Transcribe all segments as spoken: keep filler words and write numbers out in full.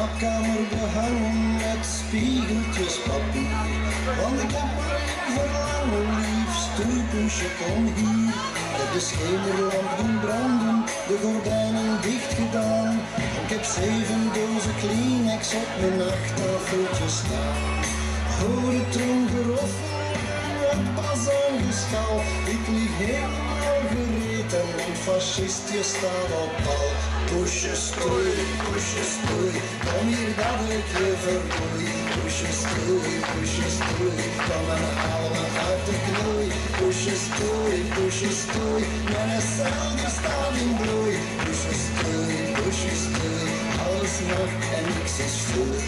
badkamer behangen met spiegeltjes papier. Want ik heb maar één verlangen, liefst, een poesje kom hier. Ik heb de schemerlamp doen branden, de gordijnen dicht gedaan. Ik heb zeven dozen Kleenex op mijn nachttafeltje staan. Hoor het tromgeroffel, het bazangeschal. Ik lig helemaal gereed en mijn fascistje staat op pal. Poesje stoei, poesje stoei, kom hier dat ik je vermoei. Poesje stoei, poesje stoei, kom en haal me uit de knoei. Poesje stoei, poesje stoei, mijn zelden staat in bloei. Poesje stoei, poesje stoei, alles mag en niks is foei.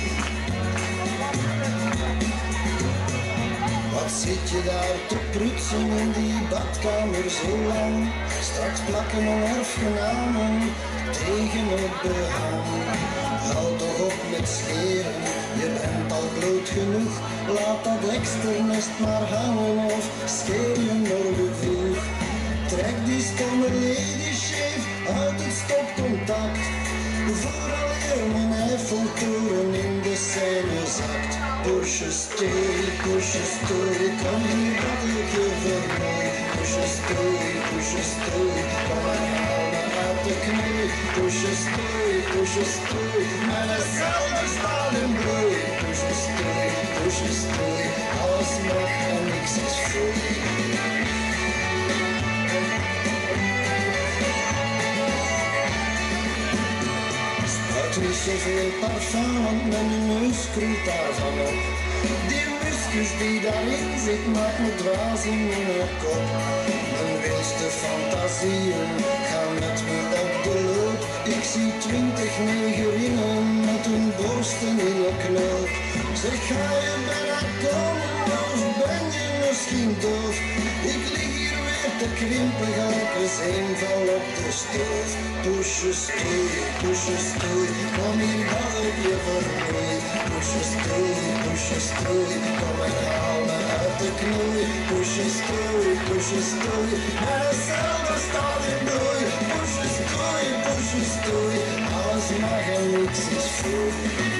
Wat zit je daar te prutsen in die badkamer zo lang? Straks plakken mijn erfgenamen tegen het behang. Hou toch op met scheren, je bent al bloot genoeg. Laat dat eksternest maar hangen of scheer je morgen vroeg. Trek die stomme ladyshave uit het stopcontact, vooraleer mijn Eiffeltoren in de Seine zakt. Poesje stoei, poesje stoei, kom hier dat ik je vermoei. Poesje stoei, poesje stoei, kom en haal me uit de knoei. Poesje stoei, poesje stoei, mijn zelden staat in bloei. Poesje stoei, poesje stoei, alles mag en niks is foei. Niet zoveel parfum, want mijn neus kroelt daarvan op. Die muskus die daarin zit, maakt me dwaas in mijn kop. Mijn wildste fantasieën gaan met me op de loop. Ik zie twintig negerinnen met hun borsten in een knoop. Zeg, ga je bijna komen of ben je misschien doof? Ik lig hier weer te krimpen, gelijk een eenval op de stoof. Poesje stoei, poesje stoei, kom hier dat ik je vermoei. Poesje stoei, poesje stoei, kom en haal me uit de knoei. Poesje stoei, poesje stoei, mijn zelden staat in bloei. Poesje stoei, poesje stoei, alles mag en niks is foei.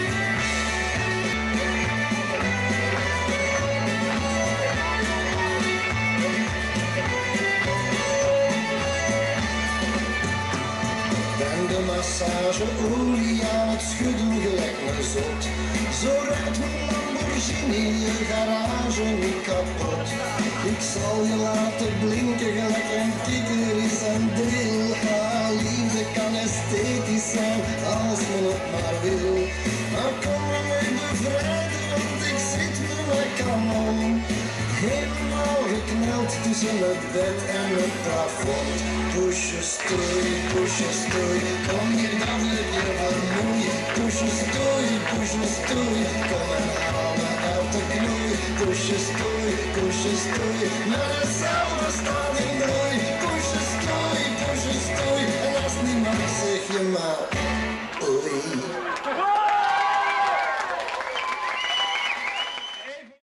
Massageolie aan het schudden gelijk me zot. Zo rijdt mijn Lamborghini je garage niet kapot. Ik zal je laten blinken gelijk een kikker is een drill. Ha, liefde kan esthetisch zijn als men het maar wil. Maar kom me mee bevrijden, want ik zit met mijn kanon. Helemaal gekneld tussen het bed en het plafond. Poesje stoei, poesje stoei, kom hier dat ik je vermoei. Poesje stoei, poesje stoei, kom en haal me uit de knoei. Poesje stoei, poesje stoei, met hetzelfde staat